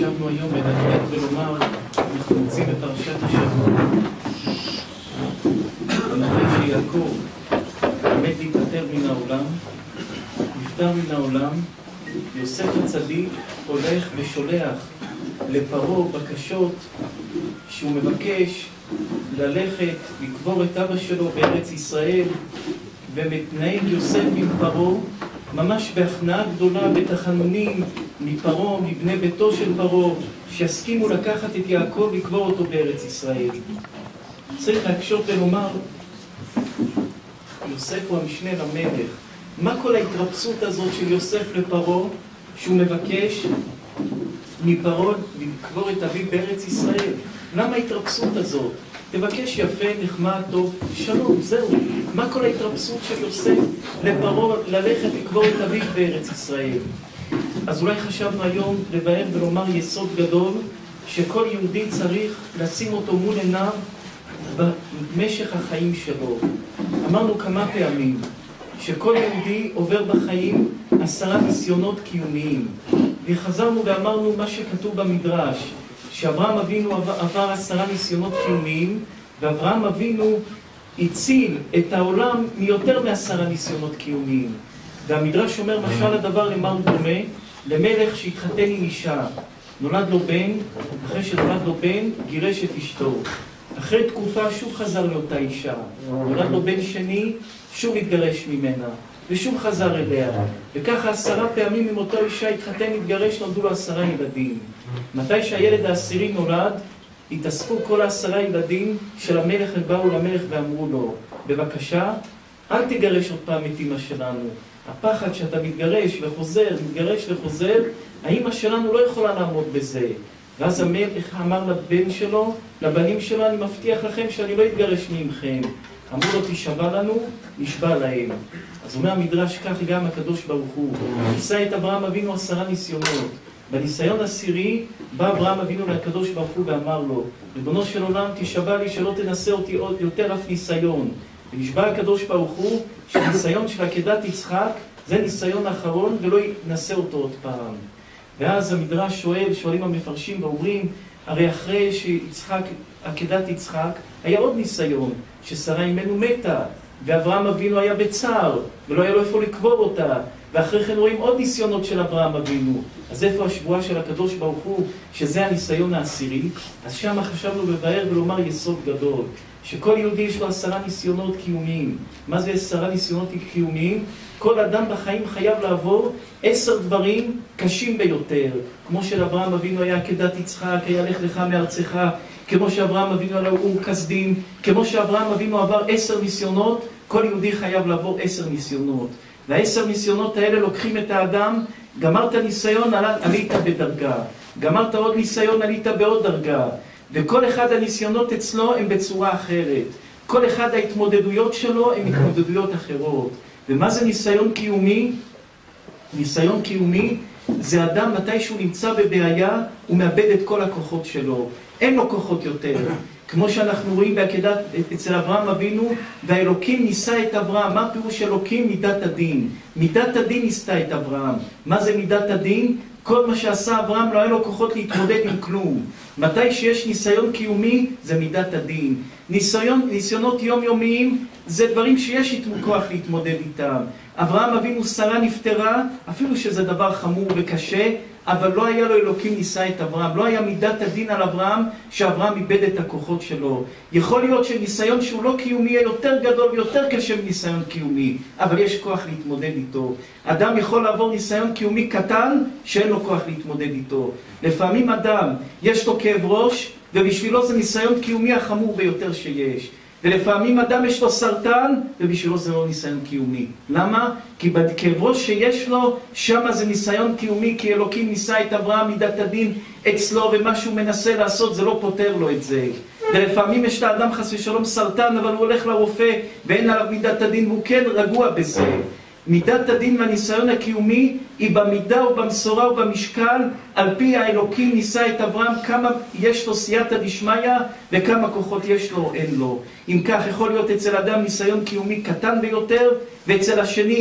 חשבנו היום לדעת ולומר, אנחנו מוצאים בפרשת השבוע, אחרי שיעקב עומד להיפטר מן העולם, נפטר מן העולם, יוסף הצדיק הולך ושולח לפרעה בקשות שהוא מבקש ללכת לקבור את אבא שלו בארץ ישראל, ומתנהג יוסף עם פרעה ממש בהכנעה גדולה בתחנונים מפרעה, מבני ביתו של פרעה, שיסכימו לקחת את יעקב לקבור אותו בארץ ישראל. צריך להקשות ולומר, יוסף הוא המשנה למלך. מה כל ההתרפסות הזאת של יוסף לפרעה, שהוא מבקש מפרעה לקבור את אביו בארץ ישראל? למה ההתרפסות הזאת? תבקש יפה, נחמד, טוב, שלום, זהו. מה כל ההתרפסות של יוסף לפרעה ללכת לקבור את אביו בארץ ישראל? אז אולי חשבנו היום לבאר ולומר יסוד גדול, שכל יהודי צריך לשים אותו מול עיניו במשך החיים שלו. אמרנו כמה פעמים שכל יהודי עובר בחיים 10 ניסיונות קיומיים. וחזרנו ואמרנו מה שכתוב במדרש, שאברהם אבינו עבר 10 ניסיונות קיומיים, ואברהם אבינו הציל את העולם מיותר מ10 ניסיונות קיומיים. והמדרש אומר משל הדבר למה הוא דומה? למלך שהתחתן עם אישה, נולד לו בן, אחרי שנולד לו בן גירש את אשתו. אחרי תקופה שוב חזר לאותה אישה, נולד לו בן שני, שוב התגרש ממנה, ושוב חזר אליה. וככה 10 פעמים עם אותה אישה התחתן, התגרש, נולדו לו 10 ילדים. מתי שהילד העשירי נולד, התאספו כל 10 ילדים של המלך, ובאו למלך ואמרו לו, בבקשה, אל תגרש עוד פעם את אמא שלנו. הפחד שאתה מתגרש וחוזר, האמא שלנו לא יכולה לעמוד בזה. ואז המלך אמר לבנים שלו, אני מבטיח לכם שאני לא אתגרש ממכם. אמרו לו, תשבע לנו, נשבע להם. אז אומר המדרש, כך גם הקדוש ברוך הוא ניסה את אברהם אבינו 10 ניסיונות. בניסיון 10 בא אברהם אבינו לקדוש ברוך הוא ואמר לו, ריבונו של עולם, תשבע לי שלא תנסה אותי עוד יותר אף ניסיון. ונשבע הקדוש ברוך הוא שניסיון של עקדת יצחק זה ניסיון אחרון ולא ינסה אותו עוד פעם. ואז המדרש שואלים המפרשים ואומרים, הרי אחרי עקדת יצחק היה עוד ניסיון, ששרה אימנו מתה, ואברהם אבינו היה בצער, ולא היה לו איפה לקבור אותה. ואחרי כן רואים עוד ניסיונות של אברהם אבינו. אז איפה השבועה של הקדוש ברוך הוא, שזה הניסיון 10? אז שם חשבנו לבאר ולומר יסוד גדול, שכל יהודי יש לו 10 ניסיונות קיומיים. מה זה 10 ניסיונות קיומיים? כל אדם בחיים חייב לעבור 10 דברים קשים ביותר. כמו שלאברהם אבינו היה עקדת יצחק, היה לך לך מארצך, כמו שאברהם אבינו היה אור כסדים, כמו שאברהם אבינו עבר 10 ניסיונות, כל יהודי חייב לעבור 10 ניסיונות. וה10 ניסיונות האלה לוקחים את האדם, גמרת ניסיון, עלית בדרגה. גמרת עוד ניסיון, עלית בעוד דרגה. וכל אחד הניסיונות אצלו הם בצורה אחרת. כל אחד ההתמודדויות שלו הם התמודדויות אחרות. ומה זה ניסיון קיומי? ניסיון קיומי זה אדם מתי שהוא נמצא בבעיה, הוא מאבד את כל הכוחות שלו. אין לו כוחות יותר. כמו שאנחנו רואים בעקדת אצל אברהם אבינו, והאלוקים ניסה את אברהם. מה פירוש אלוקים? מידת הדין. מידת הדין ניסתה את אברהם. מה זה מידת הדין? כל מה שעשה אברהם לא היה לו כוחות להתמודד עם כלום. מתי שיש ניסיון קיומי זה מידת הדין. ניסיונות יומיומיים זה דברים שיש כוח להתמודד איתם. אברהם אבינו שרה נפטרה, אפילו שזה דבר חמור וקשה, אבל לא היה לו אלוקים ניסה את אברהם. לא היה מידת הדין על אברהם שאברהם איבד את הכוחות שלו. יכול להיות שניסיון שהוא לא קיומי יהיה יותר גדול ויותר קשה מניסיון קיומי, אבל יש כוח להתמודד איתו. אדם יכול לעבור ניסיון קיומי קטן שאין לו כוח להתמודד איתו. לפעמים אדם יש לו כאב ראש ובשבילו זה ניסיון קיומי החמור ביותר שיש. ולפעמים אדם יש לו סרטן, ובשבילו זה לא ניסיון קיומי. למה? כי בכאב ראש שיש לו, שמה זה ניסיון קיומי, כי אלוקים ניסה את אברהם מידת הדין אצלו, ומה שהוא מנסה לעשות זה לא פותר לו את זה. ולפעמים יש לאדם חס ושלום סרטן, אבל הוא הולך לרופא, ואין עליו מידת הדין, והוא כן רגוע בזה. מידת הדין והניסיון הקיומי היא במידה ובמשורה ובמשקל, על פי האלוקים ניסה את אברהם כמה יש לו סייעתא דשמיא וכמה כוחות יש לו או אין לו. אם כך יכול להיות אצל אדם ניסיון קיומי קטן ביותר, ואצל השני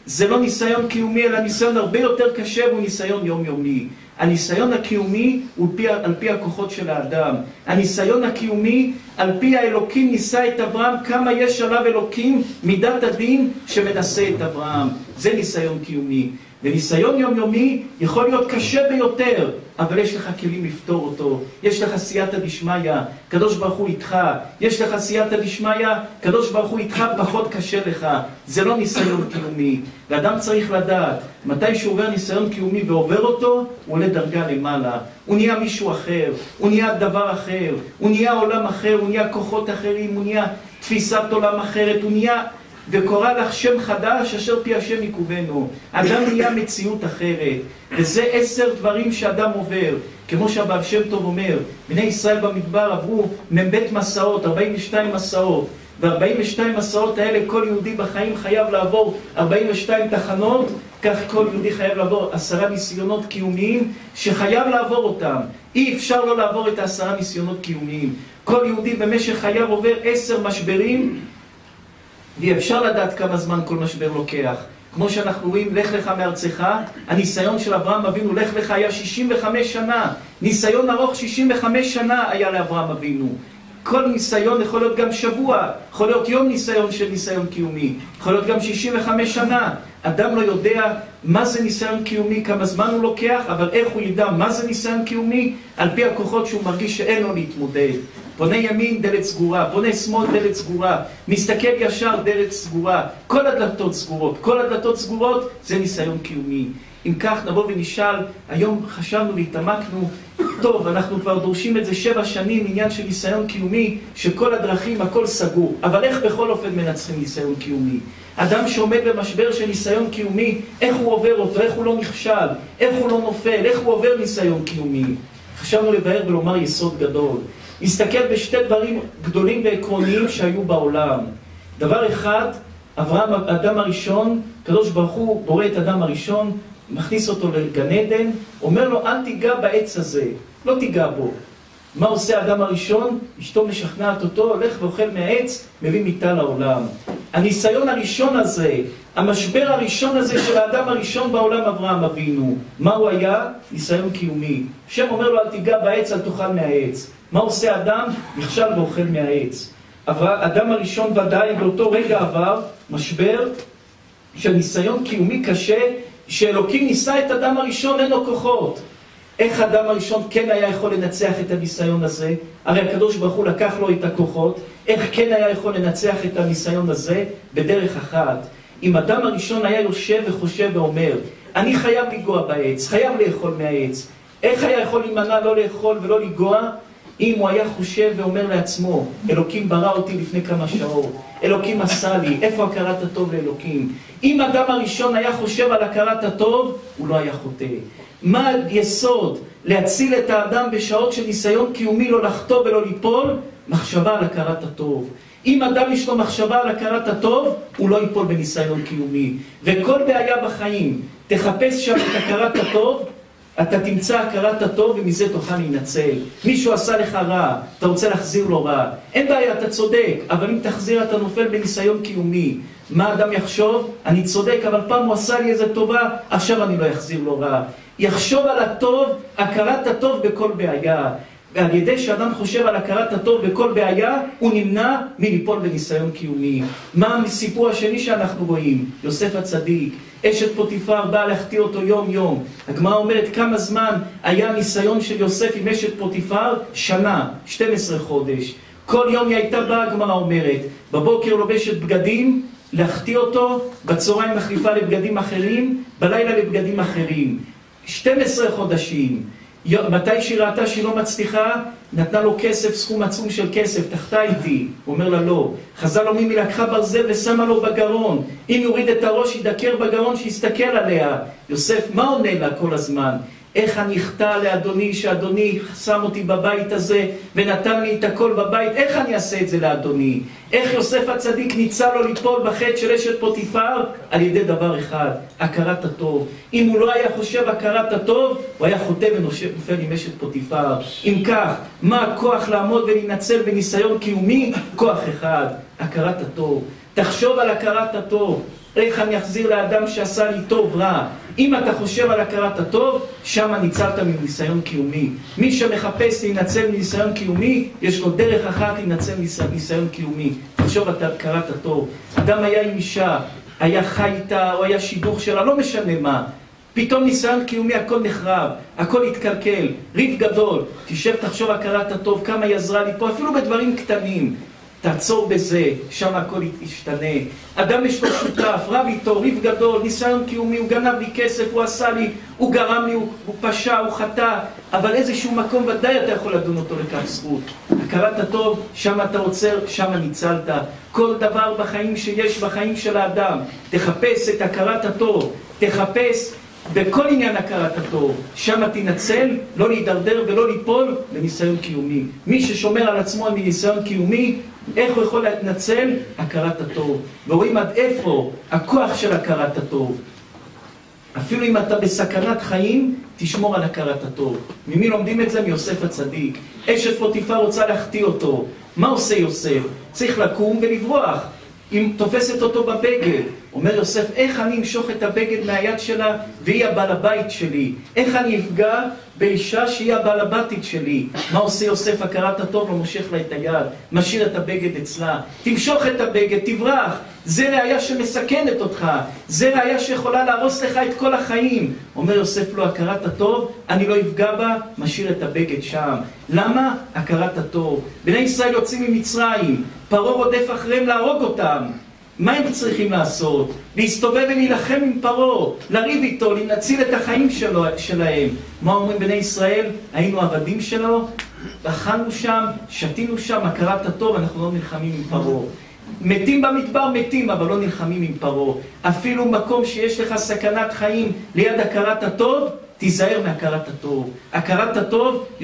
זה לא ניסיון קיומי, אלא ניסיון הרבה יותר קשה, והוא ניסיון יומיומי. הניסיון הקיומי הוא על פי הכוחות של האדם. הניסיון הקיומי, על פי האלוקים ניסה את אברהם, כמה יש עליו אלוקים, מידת הדין שמנסה את אברהם. זה ניסיון קיומי. וניסיון יומיומי יכול להיות קשה ביותר, אבל יש לך כלים לפתור אותו. יש לך סייעתא דשמיא, קדוש ברוך הוא איתך. יש לך סייעתא דשמיא, קדוש ברוך הוא איתך, פחות קשה לך. זה לא ניסיון קיומי. ואדם צריך לדעת, מתי שהוא עובר ניסיון קיומי ועובר אותו, הוא עולה דרגה למעלה. הוא נהיה מישהו אחר, הוא נהיה דבר אחר, הוא נהיה עולם אחר, הוא נהיה כוחות אחרים, הוא נהיה תפיסת עולם אחרת, הוא נהיה... וקורא לך שם חדש אשר פי השם יקובנו. אדם נהיה מציאות אחרת. וזה 10 דברים שאדם עובר. כמו שהבעל שם טוב אומר, בני ישראל במדבר עברו מבית מסעות, 42 מסעות. ו-42 מסעות האלה כל יהודי בחיים חייב לעבור 42 תחנות, כך כל יהודי חייב לעבור 10 ניסיונות קיומיים שחייב לעבור אותם. אי אפשר לא לעבור את 10 ניסיונות קיומיים. כל יהודי במשך חייו עובר 10 משברים, ואי אפשר לדעת כמה זמן כל משבר לוקח. כמו שאנחנו רואים, לך לך מארצך, הניסיון של אברהם אבינו, לך לך היה 65 שנה. ניסיון ארוך 65 שנה היה לאברהם אבינו. כל ניסיון יכול להיות גם שבוע, יכול להיות יום ניסיון של ניסיון קיומי, יכול להיות גם 65 שנה. אדם לא יודע מה זה ניסיון קיומי, כמה זמן הוא לוקח, אבל איך הוא ידע מה זה ניסיון קיומי? על פי הכוחות שהוא מרגיש שאין לו להתמודד. פונה ימין, דלת סגורה, פונה שמאל, דלת סגורה, מסתכל ישר, דלת סגורה, כל הדלתות סגורות, כל הדלתות סגורות, זה ניסיון קיומי. אם כך נבוא ונשאל, היום חשבנו והתעמקנו, טוב, אנחנו כבר דורשים את זה 7 שנים, עניין של ניסיון קיומי, שכל הדרכים, הכל סגור. אבל איך בכל אופן מנצחים ניסיון קיומי? אדם שעומד במשבר של ניסיון קיומי, איך הוא עובר אותו, איך הוא לא נכשל, איך הוא לא נופל, איך הוא עובר ניסיון קיומי? חשבנו לבאר ולומר יסוד גדול. נסתכל בשתי דברים גדולים ועקרוניים שהיו בעולם. דבר אחד, אברהם, האדם הראשון, קדוש ברוך הוא בורא את האדם הראשון, מכניס אותו לגן עדן, אומר לו, אל תיגע בעץ הזה, לא תיגע בו. מה עושה האדם הראשון? אשתו משכנעת אותו, הולך ואוכל מהעץ, מביא מיטה לעולם. הניסיון הראשון הזה, המשבר הראשון הזה של האדם הראשון בעולם, אברהם אבינו, מה הוא היה? ניסיון קיומי. השם אומר לו, אל תיגע בעץ, אל תאכל מהעץ. מה עושה אדם? נכשל ואוכל מהעץ. האדם הראשון ודאי באותו רגע עבר משבר של ניסיון קיומי קשה, שאלוקים ניסה את האדם הראשון, אין לו כוחות. איך האדם הראשון כן היה יכול לנצח את הניסיון הזה? הרי הקדוש ברוך הוא לקח לו את הכוחות. איך כן היה יכול לנצח את הניסיון הזה? בדרך אחת. אם אדם הראשון היה יושב וחושב ואומר, אני חייב לגוע בעץ, חייב לאכול מהעץ. איך היה יכול להימנע לא לאכול ולא לגוע? אם הוא היה חושב ואומר לעצמו, אלוקים ברא אותי לפני כמה שעות, אלוקים עשה לי, איפה הכרת הטוב לאלוקים? אם האדם הראשון היה חושב על הכרת הטוב, הוא לא היה חוטא. מה היסוד להציל את האדם בשעות של ניסיון קיומי לא לחטוא ולא ליפול? מחשבה על הכרת הטוב. אם אדם יש לו מחשבה על הכרת הטוב, הוא לא ייפול בניסיון קיומי. וכל בעיה בחיים, תחפש שם את הכרת הטוב, אתה תמצא הכרת הטוב ומזה תוכל להינצל. מישהו עשה לך רע, אתה רוצה להחזיר לו רע. אין בעיה, אתה צודק, אבל אם תחזיר אתה נופל בניסיון קיומי. מה אדם יחשוב? אני צודק, אבל פעם הוא עשה לי איזה טובה, עכשיו אני לא אחזיר לו רע. יחשוב על הטוב, הכרת הטוב בכל בעיה. ועל ידי שאדם חושב על הכרת הטוב בכל בעיה, הוא נמנע מליפול בניסיון קיומי. מה הסיפור השני שאנחנו רואים? יוסף הצדיק, אשת פוטיפר באה להחטיא אותו יום יום. הגמרא אומרת כמה זמן היה ניסיון של יוסף עם אשת פוטיפר? שנה, 12 חודש. כל יום היא הייתה באה, הגמרא אומרת, בבוקר לובשת בגדים, להחטיא אותו, בצהריים מחליפה לבגדים אחרים, בלילה לבגדים אחרים. 12 חודשים. מתי שהיא ראתה שהיא לא מצליחה, נתנה לו כסף, סכום עצום של כסף, תחתה איתי. הוא אומר לה לא. חז"ל אומרים, היא לקחה ברזל ושמה לו בגרון. אם יוריד את הראש, ידקר בגרון, שיסתכל עליה. יוסף, מה עונה לה כל הזמן? איך אני אחטא לאדוני, שאדוני שם אותי בבית הזה ונתן לי את הכל בבית, איך אני אעשה את זה לאדוני? איך יוסף הצדיק ניצל לו ליפול בחטא של אשת פוטיפר? על ידי דבר אחד, הכרת הטוב. אם הוא לא היה חושב הכרת הטוב, הוא היה חוטא ונופל עם אשת פוטיפר. אם כך, מה הכוח לעמוד ולהינצל בניסיון קיומי? כוח אחד, הכרת הטוב. תחשוב על הכרת הטוב. איך אני אחזיר לאדם שעשה לי טוב רע? אם אתה חושב על הכרת הטוב, שם ניצלת מניסיון קיומי. מי שמחפש להינצל מניסיון קיומי, יש לו דרך אחת להינצל מניסיון קיומי. תחשוב על הכרת הטוב. אדם היה עם אישה, היה חי איתה, או היה שידוך שלה, לא משנה מה. פתאום ניסיון קיומי, הכל נחרב, הכל התקלקל, ריב גדול. תשב, תחשוב הכרת הטוב, כמה היא עזרה לי פה, אפילו בדברים קטנים. תעצור בזה, שם הכל ישתנה. אדם יש לו שותף, רב איתו, ריב גדול, ניסיון קיומי, הוא גנב לי כסף, הוא עשה לי, הוא גרם לי, הוא פשע, הוא חטא, אבל איזשהו מקום ודאי אתה יכול לדון אותו לכף זכות. הכרת הטוב, שם אתה עוצר, שם ניצלת. כל דבר בחיים שיש בחיים של האדם, תחפש את הכרת הטוב, תחפש בכל עניין הכרת הטוב, שם תנצל, לא להידרדר ולא ליפול לניסיון קיומי. מי ששומר על עצמו מניסיון קיומי, איך הוא יכול להתנצל? הכרת הטוב. ורואים עד איפה הכוח של הכרת הטוב. אפילו אם אתה בסכנת חיים, תשמור על הכרת הטוב. ממי לומדים את זה? מיוסף הצדיק. אשת פוטיפר רוצה להחטיא אותו. מה עושה יוסף? צריך לקום ולברוח. אם תופסת אותו בבגד, אומר יוסף, איך אני אמשוך את הבגד מהיד שלה והיא הבעל הבית שלי? איך אני אפגע באישה שהיא הבעל הבתית שלי? מה עושה יוסף? הכרת הטוב לא מושך לה את היד, משאיר את הבגד אצלה. תמשוך את הבגד, תברח. זה ראיה שמסכנת אותך, זה ראיה שיכולה להרוס לך את כל החיים. אומר יוסף, לא, הכרת הטוב, אני לא אפגע בה, משאיר את הבגד שם. למה? הכרת הטוב. בני ישראל יוצאים ממצרים, פרעה רודף אחריהם להרוג אותם. מה הם צריכים לעשות? להסתובב ולהילחם עם פרעה, לריב איתו, להציל את החיים שלהם. מה אומרים בני ישראל? היינו עבדים שלו, אכלנו שם, שתינו שם, הכרת הטוב, אנחנו לא נלחמים עם פרעה. מתים במדבר, מתים, אבל לא נלחמים עם פרעה. אפילו מקום שיש לך סכנת חיים ליד הכרת הטוב, תיזהר מהכרת הטוב. הכרת הטוב